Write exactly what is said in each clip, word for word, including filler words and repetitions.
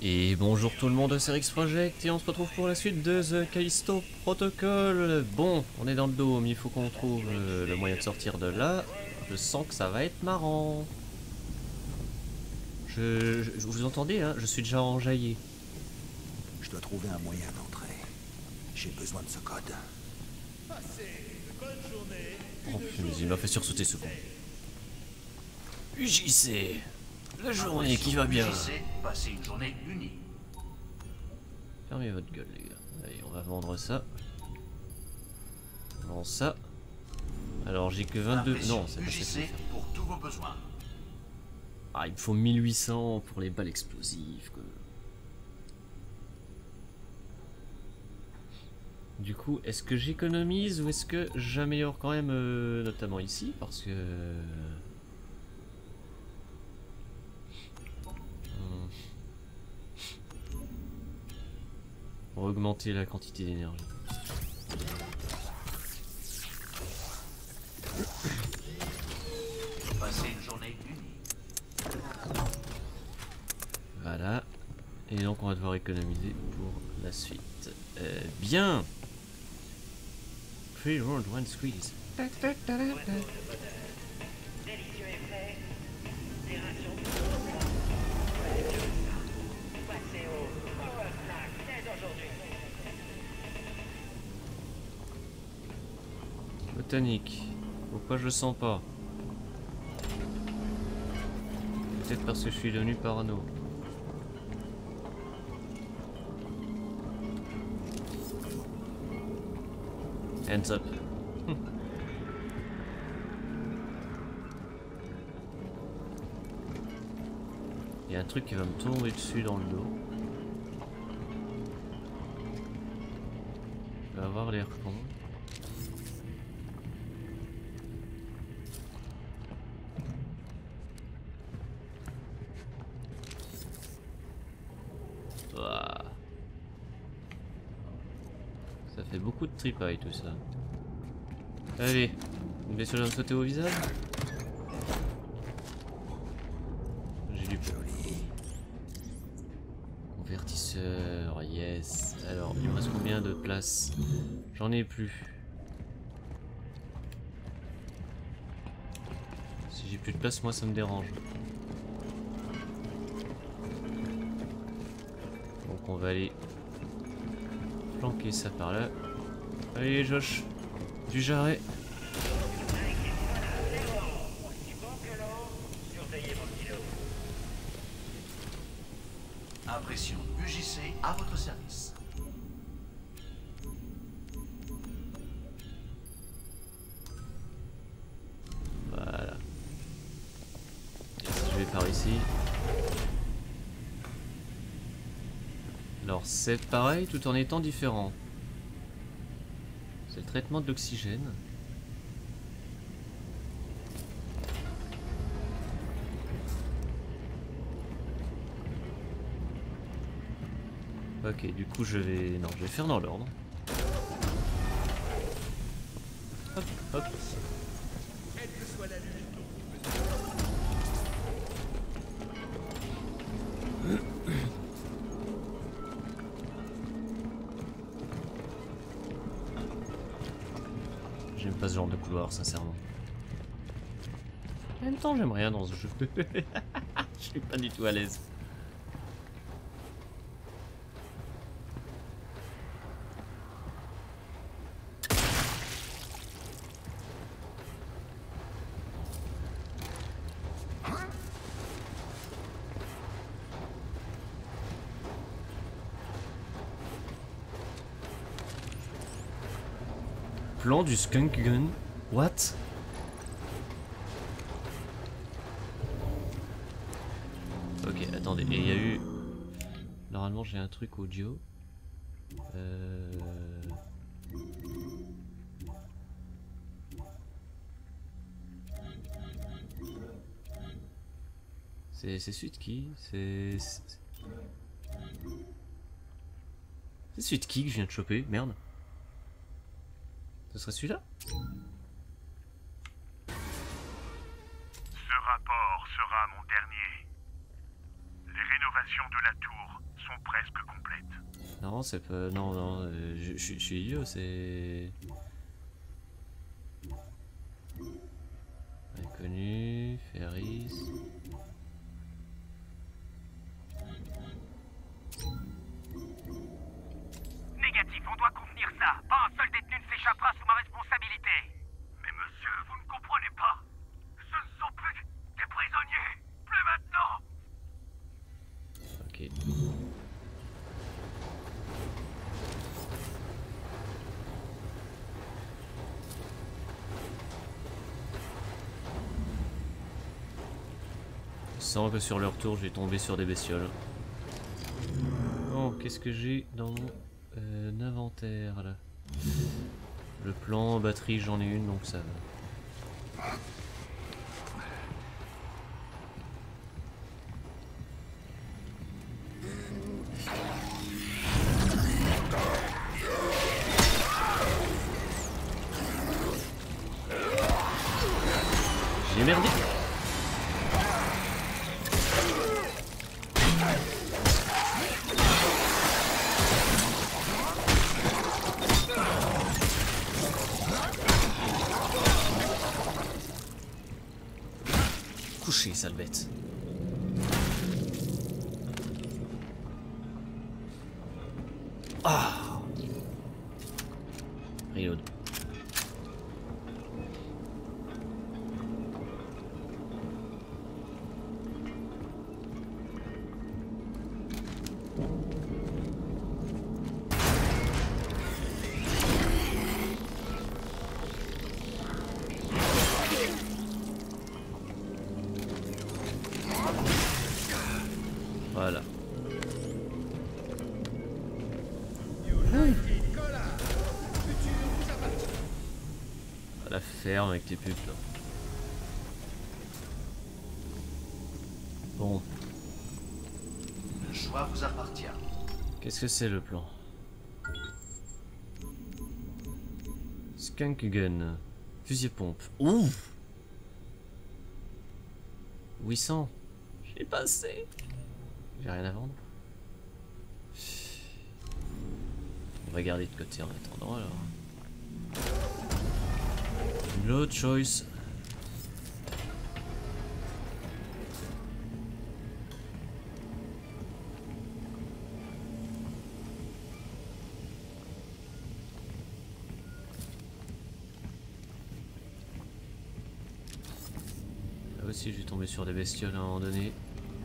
Et bonjour tout le monde, c'est Rix Project et on se retrouve pour la suite de The Callisto Protocol. Bon, on est dans le dôme, il faut qu'on trouve euh, le moyen de sortir de là. Je sens que ça va être marrant. Je, je vous entendez, hein, je suis déjà enjaillé. Je dois trouver un moyen d'entrer. J'ai besoin de ce code. Passez une bonne journée. Oh punaise, il m'a fait sursauter ce con. U J C, la journée qui va bien. U J C, passez une journée unie. Fermez votre gueule les gars. Allez, on va vendre ça. Vends ça. Alors j'ai que vingt-deux... Non, c'est pas U J assez. C pour tous vos besoins. Ah, il me faut mille huit cents pour les balles explosives quoi. Du coup, est-ce que j'économise ou est-ce que j'améliore quand même, euh, notamment ici, parce que... Hmm. On va augmenter la quantité d'énergie. Passez une journée unie. Voilà. Et donc on va devoir économiser pour la suite. Euh, bien. Three round, one squeeze. Délicieux effet. Des rations de passez au Power Snack dès aujourd'hui. Botanique. Pourquoi je le sens pas? Peut-être parce que je suis devenu parano. Hands up. Il y a un truc qui va me tomber dessus dans le dos. Il va avoir l'air con. Ouah. Ça fait beaucoup de tripaille tout ça. Allez, une blessure de me sauter au visage. J'ai du Joli. convertisseur, yes. Alors, il me reste combien de place? J'en ai plus. Si j'ai plus de place, moi ça me dérange. Donc on va aller planquer ça par là. Allez Josh, du jarret. Impression U J C à votre service. Voilà. Et si je vais par ici. Alors c'est pareil tout en étant différent. C'est le traitement de l'oxygène. Ok, du coup je vais... Non, je vais faire dans l'ordre. Hop, hop. Quelle que soit la lutte, J'aime pas ce genre de couloir, sincèrement. En même temps, j'aime rien dans ce jeu. Je suis pas du tout à l'aise. Plan du skunk gun. What? Ok, attendez. Et il y a eu... Normalement, j'ai un truc audio. Euh... C'est c'est celui de qui? C'est... C'est celui de qui que je viens de choper? Merde. Ce serait celui-là? Ce rapport sera mon dernier. Les rénovations de la tour sont presque complètes. Non, c'est pas... Non, non, euh, je, je, je suis idiot, c'est... Inconnu, Ferris... Négatif, on doit contenir ça. Pas un seul détenu ne s'échappera sous ma responsabilité. Mais monsieur, vous ne comprenez pas. Ce ne sont plus des prisonniers. Plus maintenant. Ok. Je sens que sur leur tour, je vais tomber sur des bestioles. Oh, qu'est-ce que j'ai dans mon euh, inventaire là? Le plan, batterie, j'en ai une, donc ça va. J'ai merdé. Couché, sale bête. Ah. Reload. Voilà. À la ferme avec tes putes là. Bon. Le choix vous appartient. Qu'est-ce que c'est le plan? Skunk gun. Fusil pompe. Ouh, huit cents. J'ai passé. J'ai rien à vendre. On va garder de côté en attendant alors. No choice. Là aussi, je vais tomber sur des bestioles à un moment donné.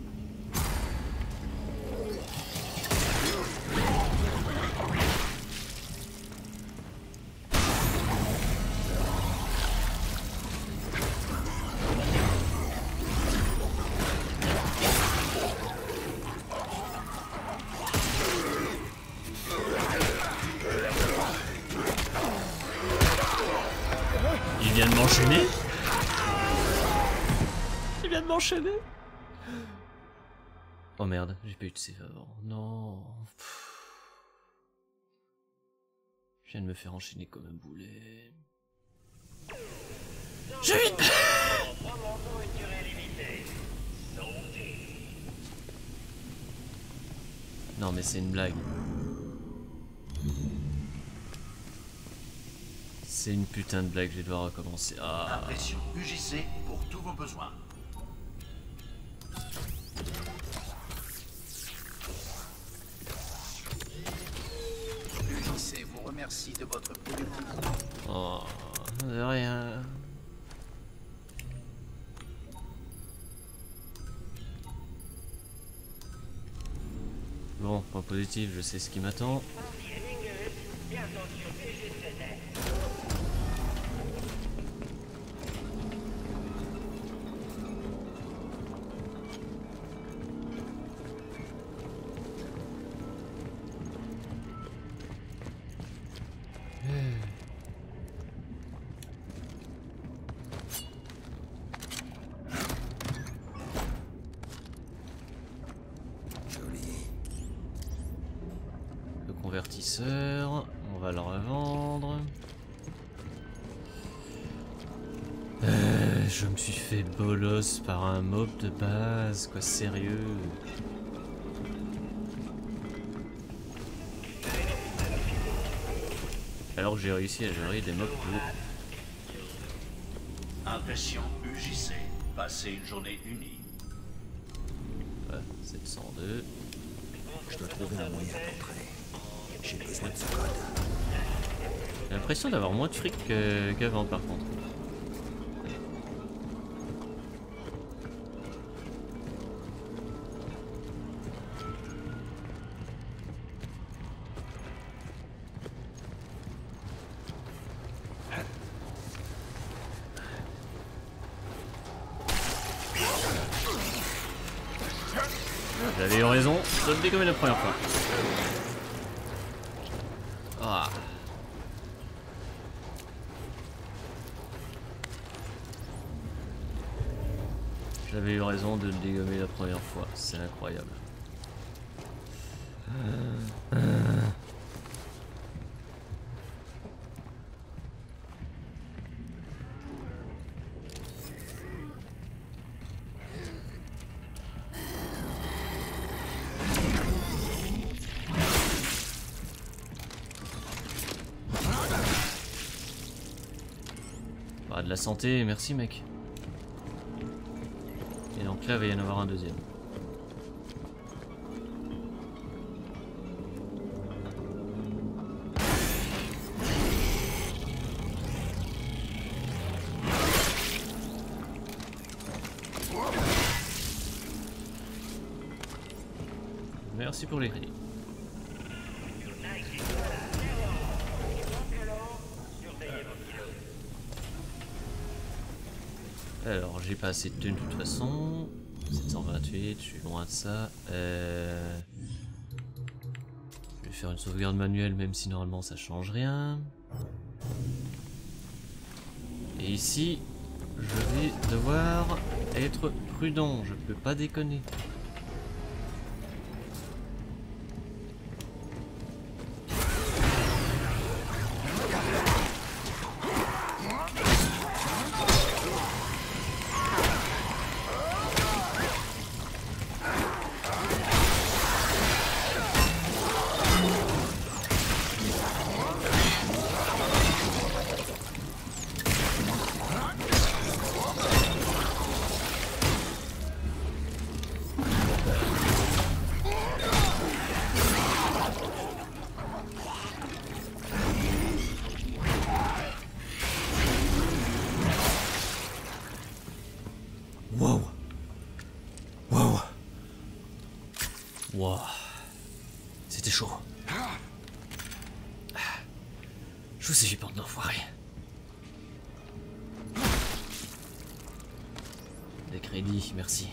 Il vient de m'enchaîner. Il vient de m'enchaîner. Oh merde, j'ai pas eu de save avant. Non. Pff. Je viens de me faire enchaîner comme un boulet. J'ai vite. Non mais c'est une blague. C'est une putain de blague, je vais devoir recommencer. Ah. Impression U J C pour tous vos besoins. U J C vous remercie de votre productivité. Oh, de rien. Bon, point positif, je sais ce qui m'attend. Le convertisseur, on va le revendre. Euh, je me suis fait bolos par un mob de base, quoi, sérieux. Alors que j'ai réussi à gérer des mobs plus hauts. Impression U J C. Passer une journée unie. Ouais, sept cent deux. Je dois trouver un moyen d'entrer. J'ai besoin de ce code. J'ai l'impression d'avoir moins de fric que- qu'avant par contre. J'avais eu raison de le dégommer la première fois. Ah. J'avais eu raison de le dégommer la première fois, c'est incroyable. Bah, de la santé, merci mec. Et donc là, il va y en avoir un deuxième. Merci pour les crédits. Alors, j'ai pas assez de thunes de toute façon. sept cent vingt-huit, je suis loin de ça. Euh... Je vais faire une sauvegarde manuelle, même si normalement ça change rien. Et ici, je vais devoir être prudent, je peux pas déconner. Wow. Wow. Wow. C'était chaud. Je vous ai vu bande d'enfoirés. Des crédits, merci.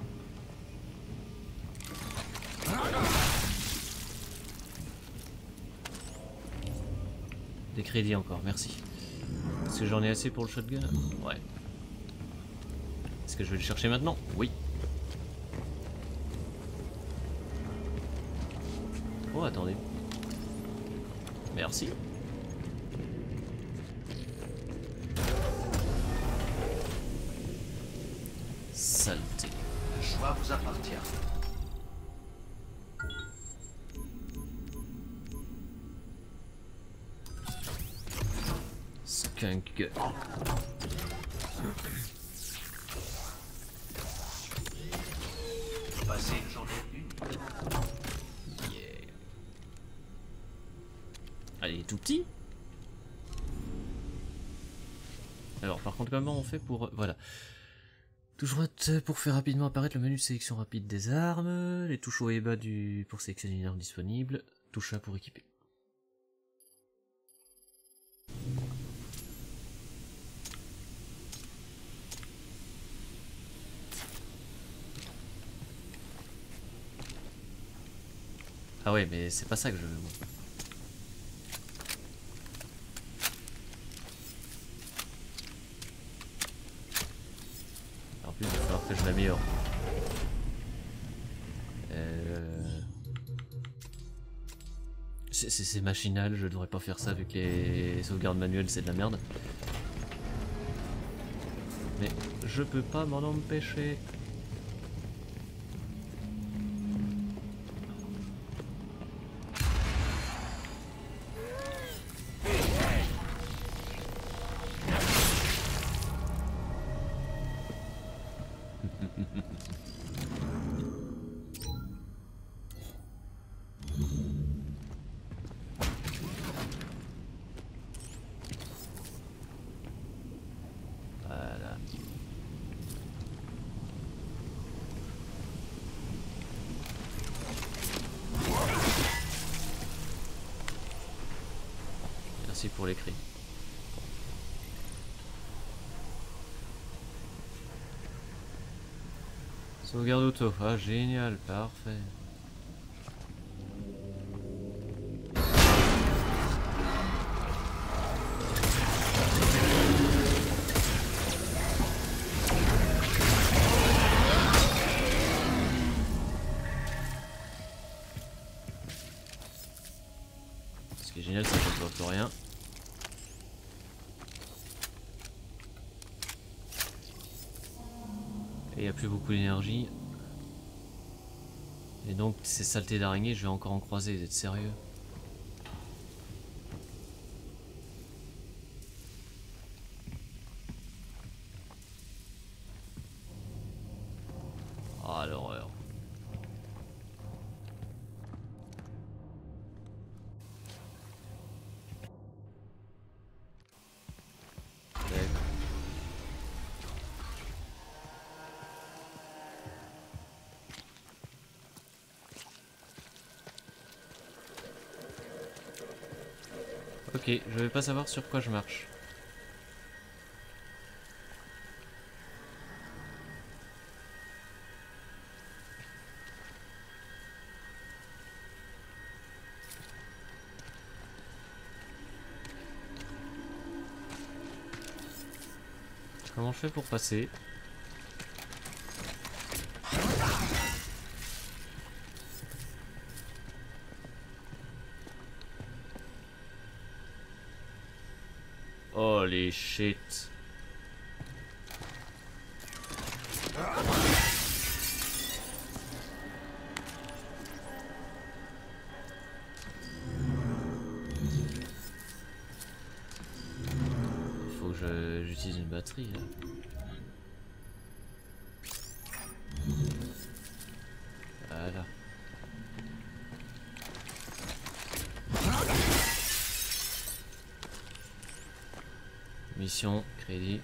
Des crédits encore, merci. Est-ce que j'en ai assez pour le shotgun? Ouais. Est-ce que je vais le chercher maintenant? Oui. Oh, attendez. Merci. Saleté. Le choix vous appartient. Skunk. Passer une journée unie. Yeah. Ah, il est tout petit. Alors par contre comment on fait pour... Voilà. Touche droite pour faire rapidement apparaître le menu de sélection rapide des armes. Les touches haut et bas du... pour sélectionner une arme disponible. Touche A pour équiper. Ah ouais, mais c'est pas ça que je veux. Moi. En plus, il va falloir que je l'améliore. Euh... C'est machinal, je devrais pas faire ça vu que les sauvegardes manuelles c'est de la merde. Mais je peux pas m'en empêcher. Merci pour l'écrit. Sauvegarde auto. Ah génial, parfait. Ce qui est génial, c'est qu'on ne voit plus rien. Et il n'y a plus beaucoup d'énergie. Et donc ces saletés d'araignées, je vais encore en croiser, vous êtes sérieux? Ah l'horreur. Ok, je vais pas savoir sur quoi je marche. Comment je fais pour passer? Holy shit. Il faut que je, j'utilise une batterie là. Voilà. Mission, crédit.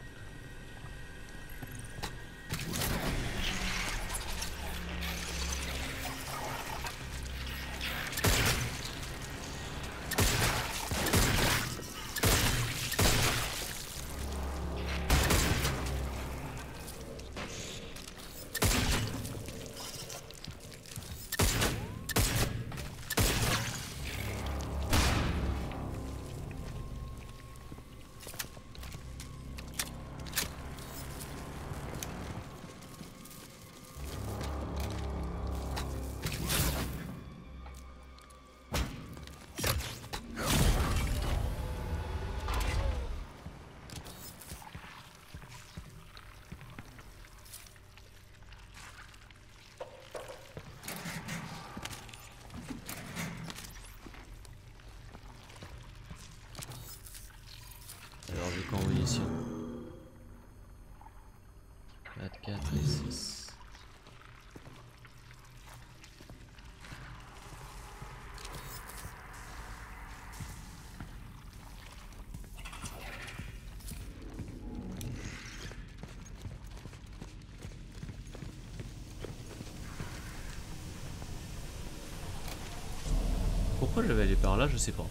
Alors j'ai qu'en munitions. quatre, quatre et six. Pourquoi je vais aller par là, je sais pas.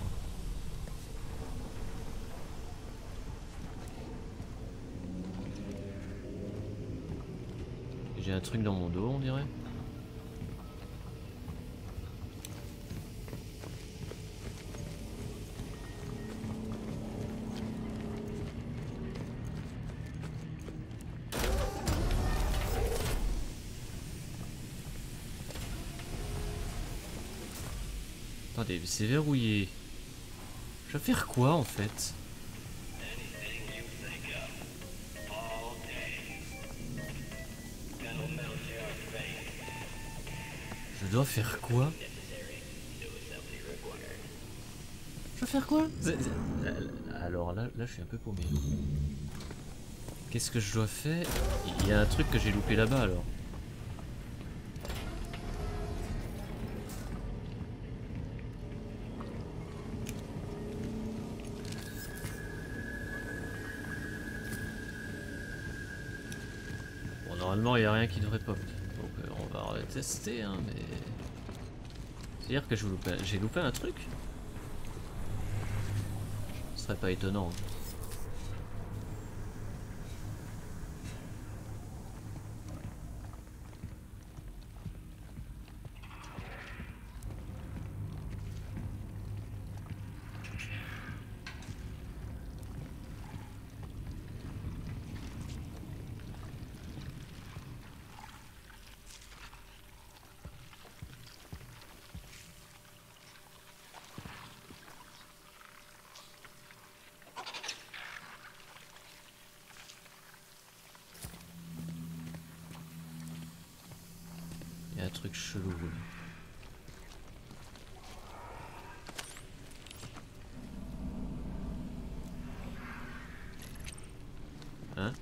J'ai un truc dans mon dos, on dirait. Attendez, c'est verrouillé. Je vais faire quoi en fait? Je dois faire quoi? Je dois faire quoi? Alors là, là je suis un peu paumé. Qu'est-ce que je dois faire? Il y a un truc que j'ai loupé là-bas alors. Bon, normalement il n'y a rien qui devrait pop. Donc euh, on va retester hein, mais... C'est-à-dire que j'ai loupé, j'ai loupé un truc? serait pas étonnant. Il y a un truc chelou. Hein?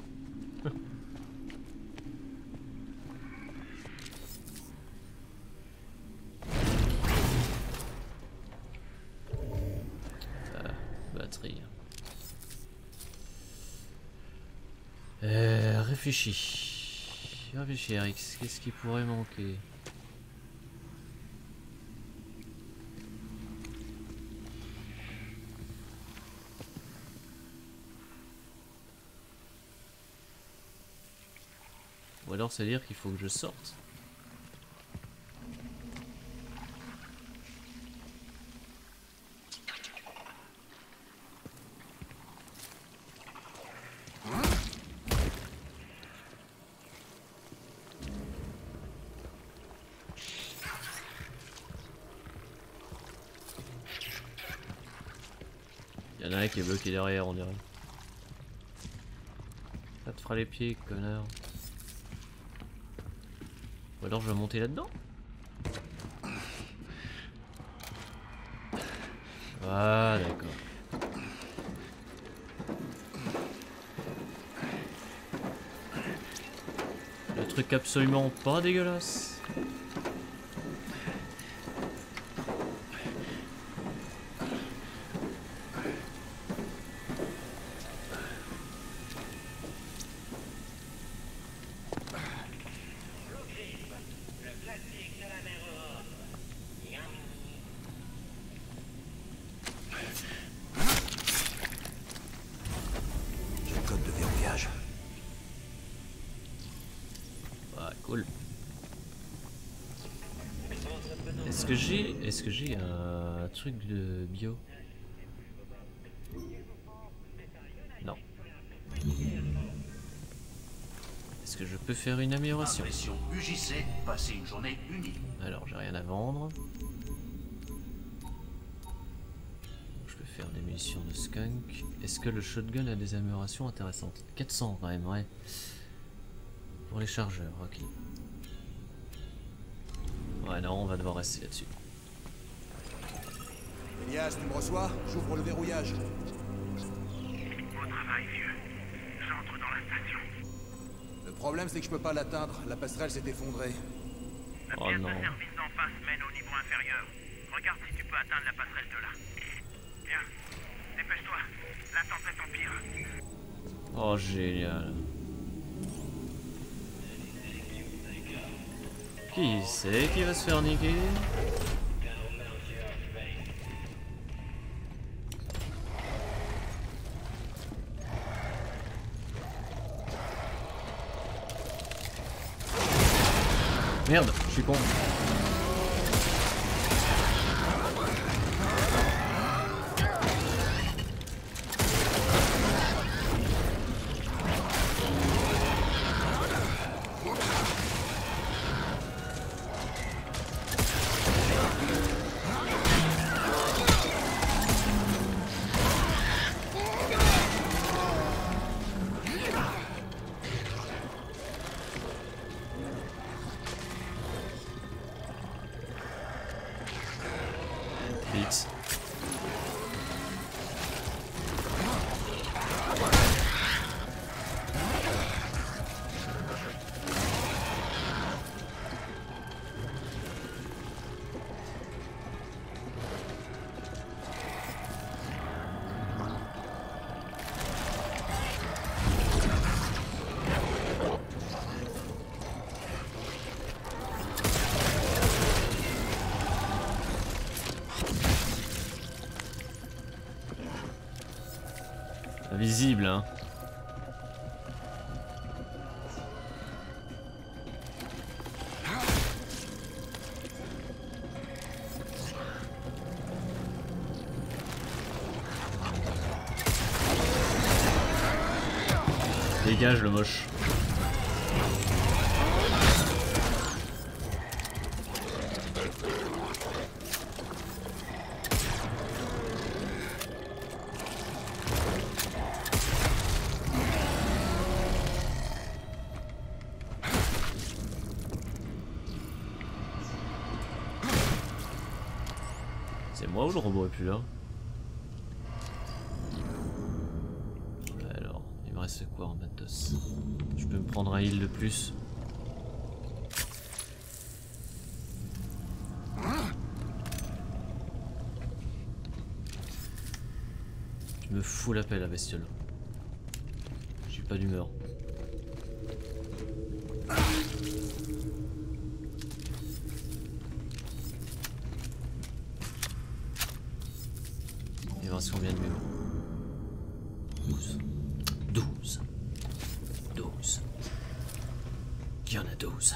Ah, batterie. Euh, réfléchis. Réfléchis, Eric, qu'est-ce qui pourrait manquer? Ou alors c'est dire qu'il faut que je sorte. Il y en a un qui est bloqué derrière, on dirait. Ça te fera les pieds, connard. Ou alors je vais monter là-dedans. Ah, d'accord. Le truc absolument pas dégueulasse. Cool. Est-ce que j'ai est-ce que j'ai un truc de bio? Non. Est-ce que je peux faire une amélioration? Impression U J C, passer une journée unie. Alors j'ai rien à vendre. Je peux faire des munitions de skunk. Est-ce que le shotgun a des améliorations intéressantes? quatre cents quand même, ouais. Pour les chargeurs, ok. Ouais, non, on va devoir rester là-dessus. Elias, tu me reçois? J'ouvre le verrouillage. Beau travail, vieux. J'entre dans la station. Le problème, c'est que je peux pas l'atteindre. La passerelle s'est effondrée. La Oh pièce non. de service d'en face mène au niveau inférieur. Regarde si tu peux atteindre la passerelle de là. Bien. Dépêche-toi. La tempête empire. Oh, génial. Qui c'est qui va se faire niquer? Merde, je suis con. Invisible, hein. Dégage le moche. C'est moi ou le robot est plus là? Alors, il me reste quoi en matos? Je peux me prendre un heal de plus. Je me fous la paix la bestiole. J'ai pas d'humeur. Il me reste combien de mémo? douze. douze. douze. Il y en a douze.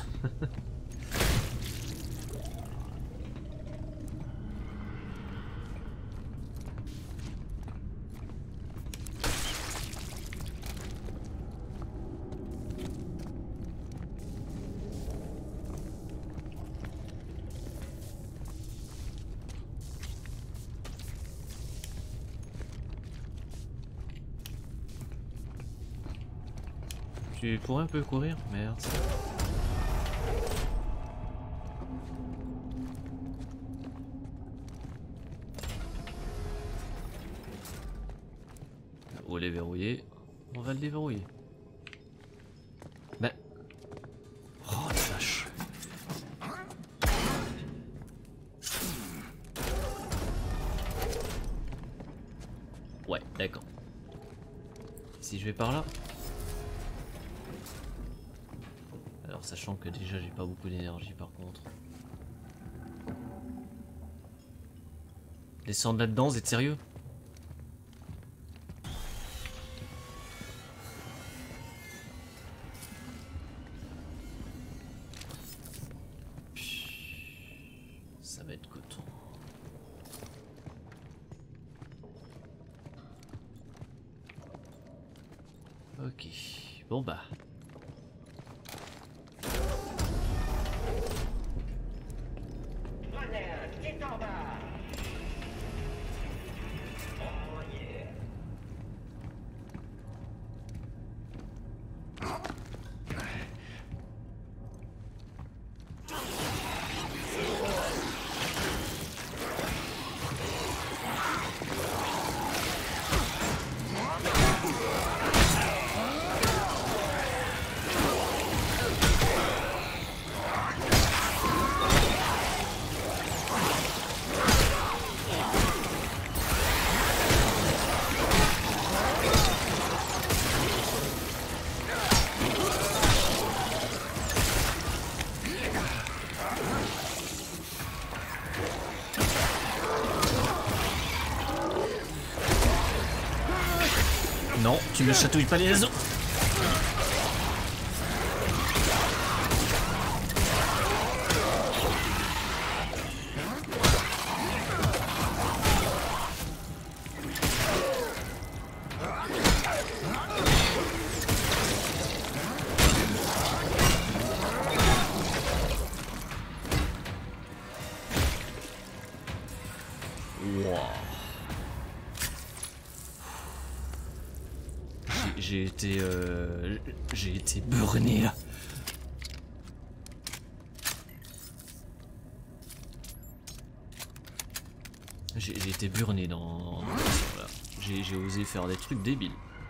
Tu pourrais un peu courir? Merde. On est verrouillé. On va le déverrouiller. Ben. Oh la vache. Ouais, d'accord. Si je vais par là. Alors sachant que déjà j'ai pas beaucoup d'énergie par contre. Descendre là-dedans, vous êtes sérieux? Ça va être coton. Ok, bon bah. Grenade, qui est en bas? Oh yeah. Non, tu me chatouilles pas les os. Wow. J'ai été euh, j'ai été burné là. J'ai été burné dans... Voilà. J'ai osé faire des trucs débiles.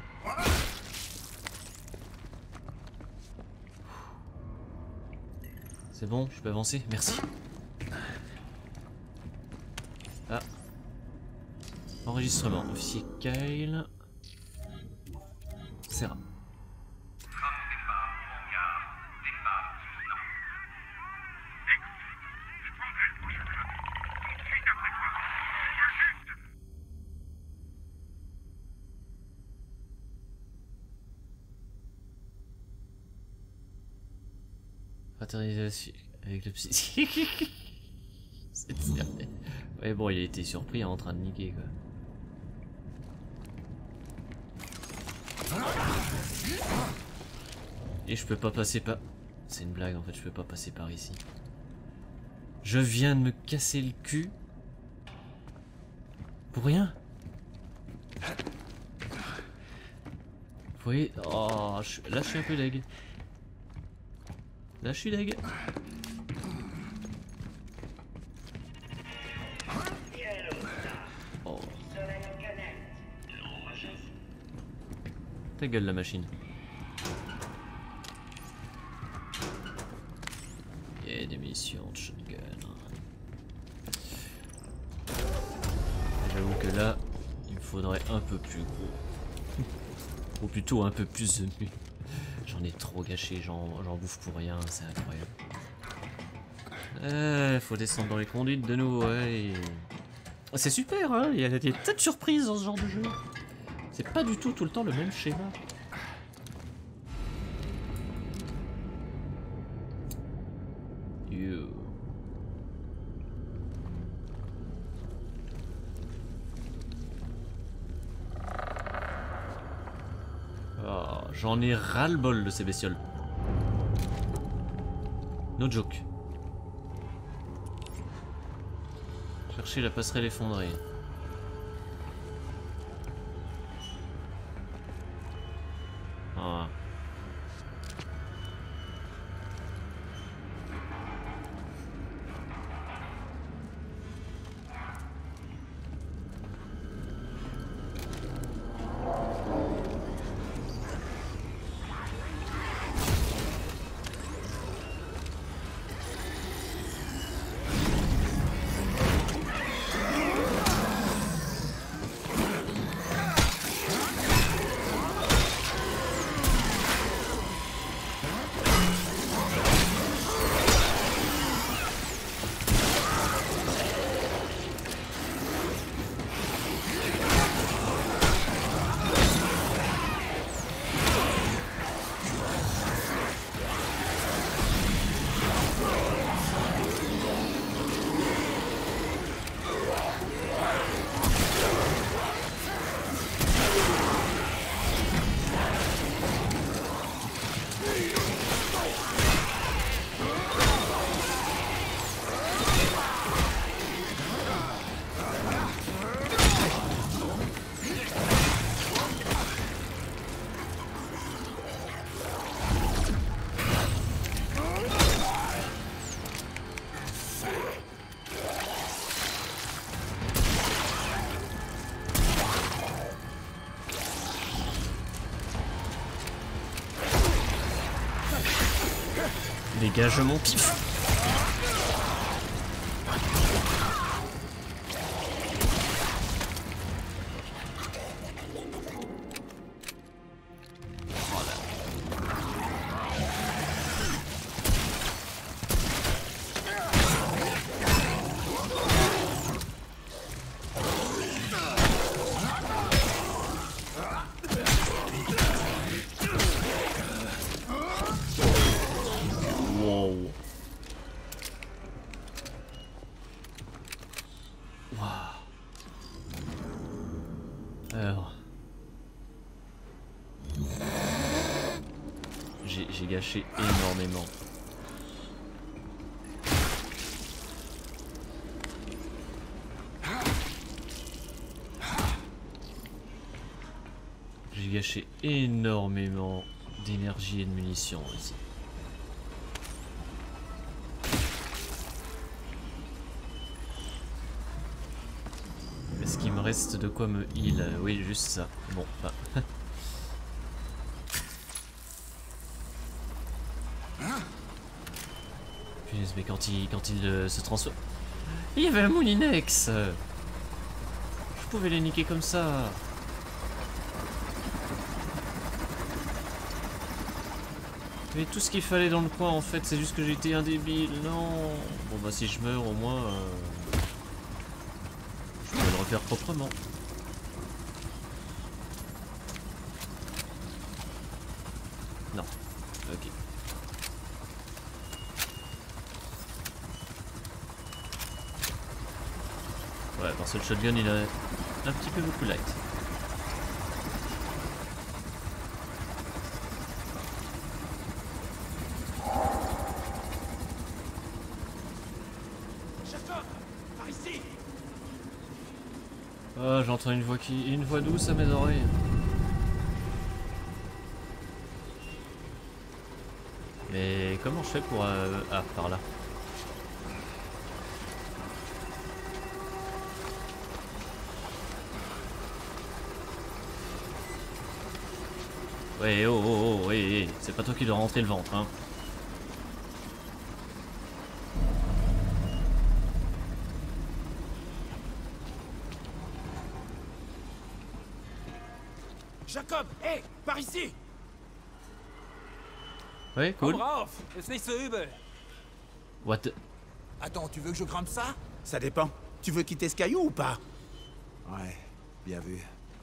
C'est bon, je peux avancer, merci. Ah. Enregistrement, officier Kyle. Serra. Fraternisation avec le psy. C'est sérieux. Ouais bon il a été surpris en train de niquer quoi. Et je peux pas passer par... C'est une blague en fait, je peux pas passer par ici. Je viens de me casser le cul. Pour rien. Vous voyez... Oh, je... là je suis un peu deg. Là je suis deg. Oh. Ta gueule la machine. Et des munitions de shotgun. J'avoue que là, il me faudrait un peu plus gros. Ou plutôt un peu plus de nu. J'en ai trop gâché, j'en bouffe pour rien, c'est incroyable. Euh, faut descendre dans les conduites de nouveau, ouais. C'est super, hein, il y a des tas de surprises dans ce genre de jeu. C'est pas du tout tout le temps le même schéma. You. Oh, j'en ai ras-le-bol de ces bestioles. No joke. Chercher la passerelle effondrée. Ah. Dégage mon pif. J'ai gâché énormément. J'ai gâché énormément d'énergie et de munitions ici. Est-ce qu'il me reste de quoi me heal? Oui, juste ça. Bon, bah. Mais quand il, quand il euh, se transforme... Il y avait un Moulinex. Je pouvais les niquer comme ça. Mais tout ce qu'il fallait dans le coin en fait, c'est juste que j'étais un débile. Non. Bon bah si je meurs au moins... Euh... Je peux le refaire proprement. Non. Ok. Parce que le shotgun il est un petit peu beaucoup light. Par ici. Oh, j'entends une voix qui, une voix douce à mes oreilles. Mais comment je fais pour... Euh... Ah, par là. Ouais, oh, oh, oh, ouais, ouais. C'est pas toi qui dois rentrer le ventre, hein. Jacob, hé, par ici. Ouais, cool. Komm rauf, ist nicht so übel. What the... Attends, tu veux que je grimpe ça? Ça dépend. Tu veux quitter ce caillou ou pas? Ouais, bien vu.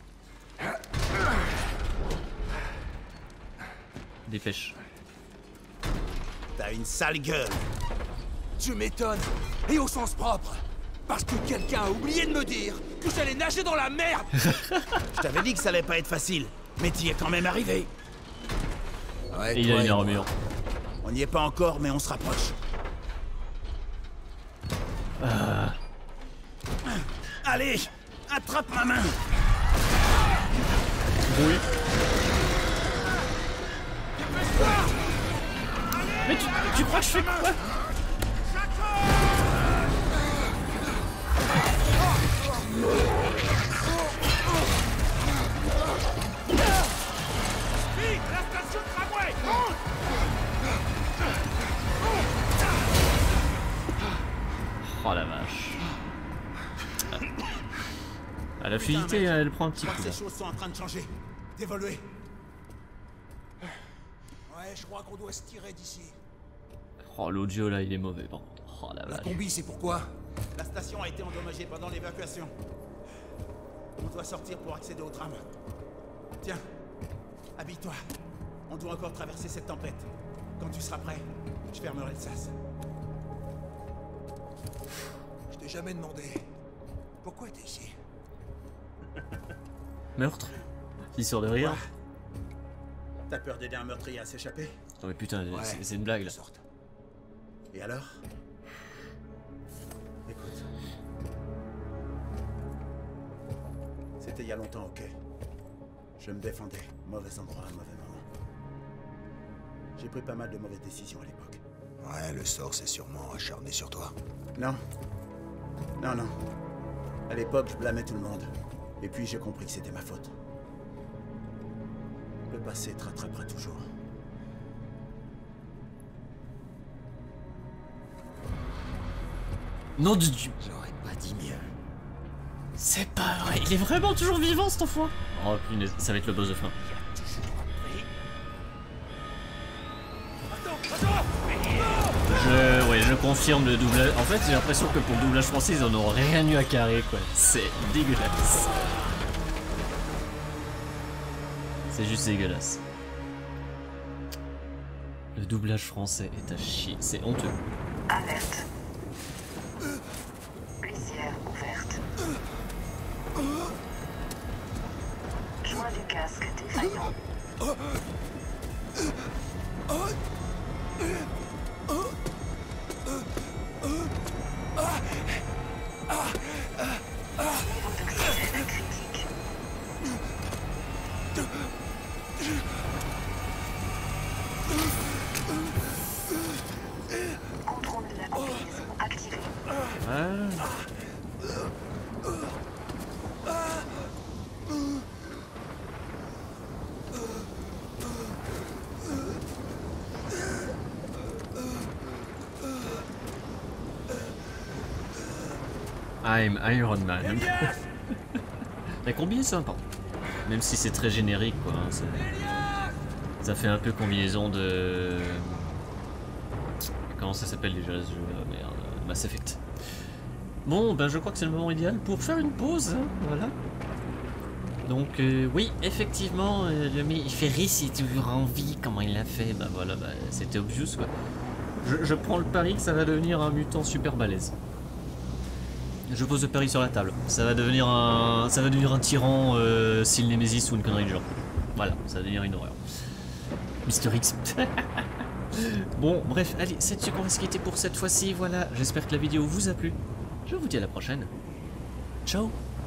Dépêche. T'as une sale gueule. Tu m'étonnes. Et au sens propre. Parce que quelqu'un a oublié de me dire que j'allais nager dans la merde. Je t'avais dit que ça allait pas être facile, mais t'y es quand même arrivé. Ouais, Et il a toi une et moi. armure. On n'y est pas encore, mais on se rapproche. Ah. Allez, attrape ma main. Oui. Mais tu, tu crois que je fais quoi? Vite, la station de tramway. Oh la vache. Ah, la fluidité, elle prend un petit Je crois coup. que Là. ces choses sont en train de changer, d'évoluer. Ouais, je crois qu'on doit se tirer d'ici. Oh, l'audio là, il est mauvais. Bon. Oh la La vache. combi, c'est pourquoi? La station a été endommagée pendant l'évacuation. On doit sortir pour accéder au tram. Tiens, habille-toi. On doit encore traverser cette tempête. Quand tu seras prêt, je fermerai le sas. Je t'ai jamais demandé. Pourquoi t'es ici? Meurtre? Il sort de rire. T'as peur d'aider un meurtrier à s'échapper? Oh mais putain, Ouais, c'est c'est une blague de là. sorte. Et alors? Écoute. C'était il y a longtemps, ok? Je me défendais. Mauvais endroit, mauvais moment. J'ai pris pas mal de mauvaises décisions à l'époque. Ouais, le sort s'est sûrement acharné sur toi. Non. Non, non. À l'époque, je blâmais tout le monde. Et puis j'ai compris que c'était ma faute. Le passé te rattrapera toujours. Non du Dieu. J'aurais pas dit mieux. C'est pas vrai. Il est vraiment toujours vivant cet enfant. Oh punaise, ça va être le boss de fin. Je, ouais, je confirme le doublage. En fait, j'ai l'impression que pour le doublage français, ils en ont rien eu à carrer, quoi. C'est dégueulasse. C'est juste dégueulasse. Le doublage français est à chier. C'est honteux. Alerte. Glissière ouverte. Joint du casque défaillant. Niveau d'oxygène critique. Contrôle de la combinaison activé. Ah. I'm Iron Man. La combi est sympa. Même si c'est très générique, quoi. Hein, c'est- ça fait un peu combinaison de... Comment ça s'appelle déjà ce jeu? Merde, Mass Effect. Bon, ben je crois que c'est le moment idéal pour faire une pause, hein, voilà. Donc euh, oui, effectivement, euh, le mec, il fait rire, il est toujours en vie, comment il l'a fait, bah voilà, bah, c'était obvious quoi. Je, je prends le pari que ça va devenir un mutant super balèze. Je pose le pari sur la table. Ça va devenir un, ça va devenir un tyran, euh, style Nemesis ou une connerie du genre. Voilà, ça va devenir une horreur. Mister X. Bon, bref, allez, cette séquence qui était pour cette fois-ci, voilà. J'espère que la vidéo vous a plu. Je vous dis à la prochaine. Ciao.